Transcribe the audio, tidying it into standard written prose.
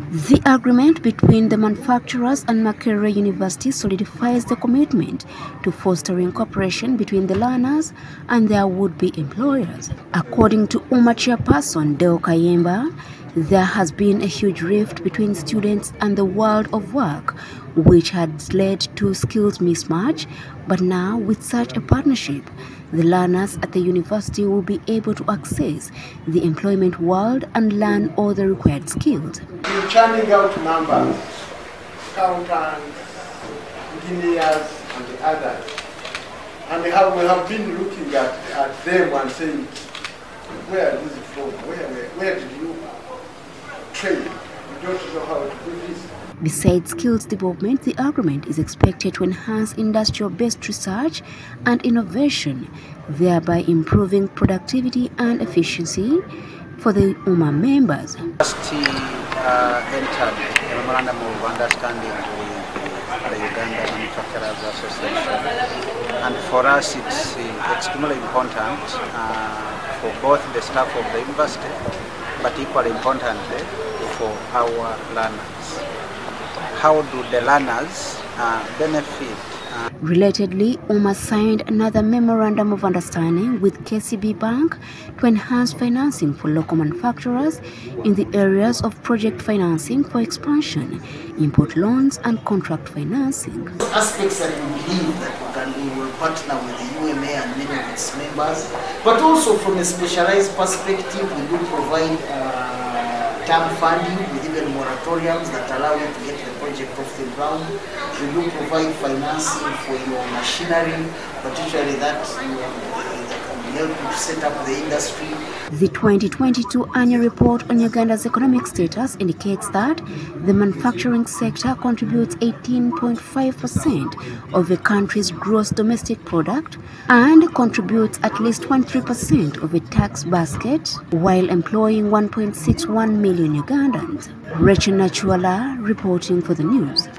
The agreement between the manufacturers and Makerere University solidifies the commitment to fostering cooperation between the learners and their would-be employers. According to UMA chairperson Deo Kayemba, there has been a huge rift between students and the world of work, which had led to skills mismatch, but now with such a partnership, the learners at the university will be able to access the employment world and learn all the required skills. We're churning out numbers, accountants, engineers, and the others. And we have been looking at them and saying, where is it from? Where did you train? You don't know how to do this. Besides skills development, the agreement is expected to enhance industrial-based research and innovation, thereby improving productivity and efficiency for the UMA members. The university entered a memorandum of understanding with the Uganda Manufacturers Association, and for us it's extremely important for both the staff of the university, but equally importantly for our learners. How do the learners benefit? Relatedly, UMA signed another memorandum of understanding with KCB Bank to enhance financing for local manufacturers in the areas of project financing for expansion, import loans and contract financing. Aspects that we believe that we will partner with the UMA and many of its members, but also from a specialized perspective, we do provide term funding with even moratoriums that allow you to get the project off the ground. We do provide financing for your machinery, particularly that can help you to set up the industry. The 2022 annual report on Uganda's economic status indicates that the manufacturing sector contributes 18.5% of the country's gross domestic product and contributes at least 23% of the tax basket, while employing 1.61 million Ugandans. Rachel Nachuala reporting for the news.